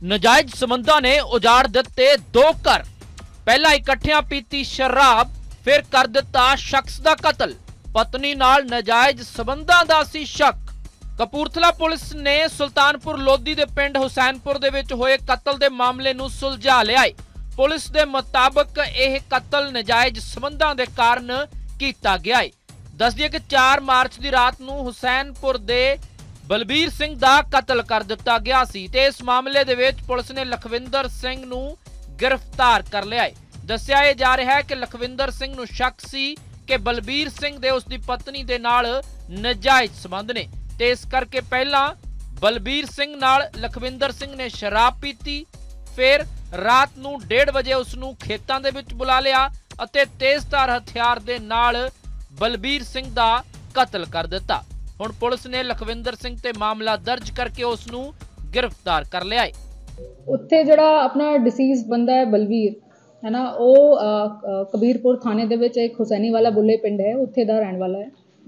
ਨਾਜਾਇਜ਼ ਸੰਬੰਧਾਂ ਨੇ ਉਜਾੜ ਦਿੱਤੇ 2 ਘਰ। ਪਹਿਲਾਂ ਇਕੱਠਿਆਂ ਪੀਤੀ ਸ਼ਰਾਬ, ਫਿਰ ਕਰ ਦਿੱਤਾ ਸ਼ਖਸ ਦਾ ਕਤਲ। ਪਤਨੀ ਨਾਲ ਨਾਜਾਇਜ਼ ਸੰਬੰਧਾਂ ਦਾ ਸੀ ਸ਼ੱਕ। ਕਪੂਰਥਲਾ ਪੁਲਿਸ ਨੇ ਸੁਲਤਾਨਪੁਰ ਲੋਧੀ ਦੇ ਪਿੰਡ ਹੁਸੈਨਪੁਰ ਦੇ ਵਿੱਚ ਹੋਏ ਕਤਲ ਦੇ ਮਾਮਲੇ ਨੂੰ ਸੁਲਝਾ ਲਿਆ ਹੈ। ਪੁਲਿਸ ਦੇ ਮੁਤਾਬਕ ਇਹ ਕਤਲ ਨਾਜਾਇਜ਼ ਸੰਬੰਧਾਂ ਦੇ ਕਾਰਨ ਕੀਤਾ ਗਿਆ ਹੈ। ਦੱਸ ਦਈਏ ਕਿ 4 ਮਾਰਚ ਦੀ ਰਾਤ ਨੂੰ ਹੁਸੈਨਪੁਰ ਦੇ ਬਲਬੀਰ ਸਿੰਘ ਦਾ ਕਤਲ ਕਰ ਦਿੱਤਾ ਗਿਆ ਸੀ ਤੇ ਇਸ ਮਾਮਲੇ ਦੇ ਵਿੱਚ ਪੁਲਿਸ ਨੇ ਲਖਵਿੰਦਰ ਸਿੰਘ ਨੂੰ गिरफ्तार कर लिया है। दस्सिया जा रहा है कि लखविंदर सिंह नूं शक सी कि बलबीर सिंह दे उसदी पत्नी दे नाल नाजायज संबंध ने ते इस करके पहला बलबीर सिंह नाल लखविंदर सिंह ने शराब पीती, फिर रात नूं 1:30 बजे उसनूं खेतां दे विच बुला लिया अते तेजधार हथियार दे नाल बलबीर सिंह दा कतल कर दिता। हुण पुलिस ने लखविंदर सिंह ते मामला दर्ज करके उसनूं गिरफ्तार कर लिया है। ਉੱਥੇ ਜਿਹੜਾ ਆਪਣਾ ਡਿਸੀਜ਼ ਬੰਦਾ ਹੈ ਬਲਵੀਰ ਹੈ ਨਾ, ਉਹ ਕਬੀਰਪੁਰ ਥਾਣੇ ਦੇ ਵਿੱਚ ਇੱਕ ਹੁਸੈਨੀ ਵਾਲਾ ਬੁੱਲੇ ਪਿੰਡ ਹੈ, ਉੱਥੇ ਦਾ ਰਹਿਣ ਵਾਲਾ ਹੈ।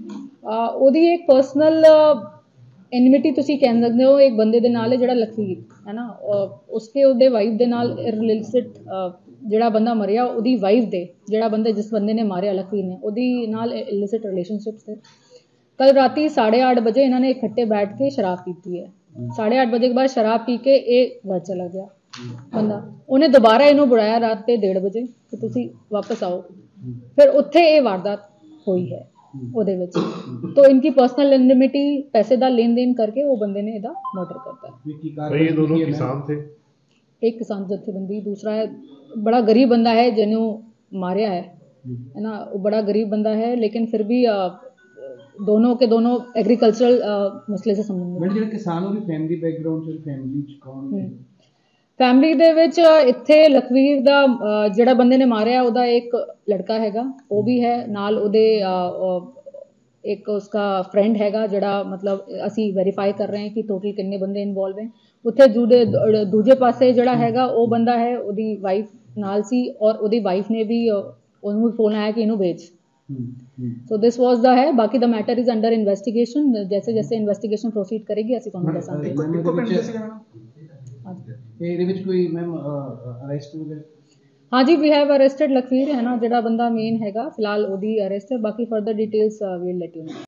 ਉਹਦੀ ਇੱਕ ਪਰਸਨਲ ਐਨਿਮਿਟੀ ਤੁਸੀਂ ਕਹਿ ਸਕਦੇ ਹੋ ਇੱਕ ਬੰਦੇ ਦੇ ਨਾਲ ਹੈ ਜਿਹੜਾ ਲਖਵੀਰ ਹੈ ਨਾ, ਉਹਦੇ ਵਾਈਫ ਦੇ ਨਾਲ ਰਿਲੇਟਡ ਜਿਹੜਾ ਬੰਦਾ ਮਰਿਆ ਉਹਦੀ ਵਾਈਫ ਦੇ ਜਿਹੜਾ ਬੰਦਾ ਜਿਸ ਬੰਦੇ ਨੇ ਮਾਰਿਆ ਲਖਵੀਰ ਨੇ ਉਹਦੀ ਨਾਲ ਇਲਿਸਿਟ ਰਿਲੇਸ਼ਨਸ਼ਿਪ थे। कल राती 8:30 बजे इन्होंने इकट्ठे बैठ के शराब पीती है। 8:30 बजे के बाद शराब पी के ये घर चला गया बंदा। उन्हें दोबारा इन्हों बुलाया रात के 1:30 बजे कि तुसी वापस आओ, फिर उत्थे ये वारदात हुई है ਉਹਦੇ ਵਿੱਚ। तो इनकी पर्सनल एनिमिटी पैसे का लेन देन करके वो बंदे ने इहदा मर्डर करता है। ये दोनों किसान थे, एक किसान जत्थेबंदी, दूसरा है बड़ा गरीब बंदा है जिन्हों मारिया है ना, वो बड़ा गरीब बंदा है लेकिन फिर भी दोनों के दोनों एग्रीकल्चरल मसले से संबंधित। ਜਿਹੜੇ ਕਿਸਾਨ ਉਹ ਵੀ ਫੈਮਿਲੀ ਬੈਕਗ੍ਰਾਉਂਡ ਚ ਫੈਮਿਲੀ ਚ ਕੌਣ ਫੈਮਿਲੀ ਦੇ ਵਿੱਚ ਇੱਥੇ ਲਖਵੀਰ ਦਾ ਜਿਹੜਾ ਬੰਦੇ ਨੇ ਮਾਰਿਆ ਉਹਦਾ ਇੱਕ ਲੜਕਾ ਹੈਗਾ, ਉਹ ਵੀ ਹੈ ਨਾਲ ਉਹਦੇ ਇੱਕ ਉਸका ਫਰੈਂਡ ਹੈਗਾ ਜਿਹੜਾ ਮਤਲਬ ਅਸੀਂ ਵੈਰੀਫਾਈ ਕਰ ਰਹੇ ਹਾਂ ਕਿ ਟੋਟਲ ਕਿੰਨੇ ਬੰਦੇ ਇਨਵੋਲਵ ਹੈ। ਉੱਥੇ ਦੂਜੇ ਪਾਸੇ ਜਿਹੜਾ ਹੈਗਾ ਉਹ ਬੰਦਾ ਹੈ ਉਹਦੀ ਵਾਈਫ ਨਾਲ ਸੀ ਔਰ ਉਹਦੀ ਵਾਈਫ ਨੇ ਵੀ ਉਹਨੂੰ ਫੋਨ ਆਇਆ ਕਿ ਇਹਨੂੰ ਵੇਚ। So this was the है, बाकी the matter is under investigation। जैसे जैसे investigation proceed करेगी ਅਸੀਂ ਤੁਹਾਨੂੰ ਦੱਸਾਂਗੇ। ਇਹਦੇ ਵਿੱਚ ਕੋਈ ਮੈਮ ਅਰੈਸਟ ਵਗੈਰਾ? हाँ जी, we have arrested लखवीर है ना, ਜਿਹੜਾ ਬੰਦਾ ਮੇਨ ਹੈਗਾ ਫਿਲਹਾਲ ਉਹਦੀ ਅਰੈਸਟ ਹੈ। ਬਾਕੀ further details we'll let you know।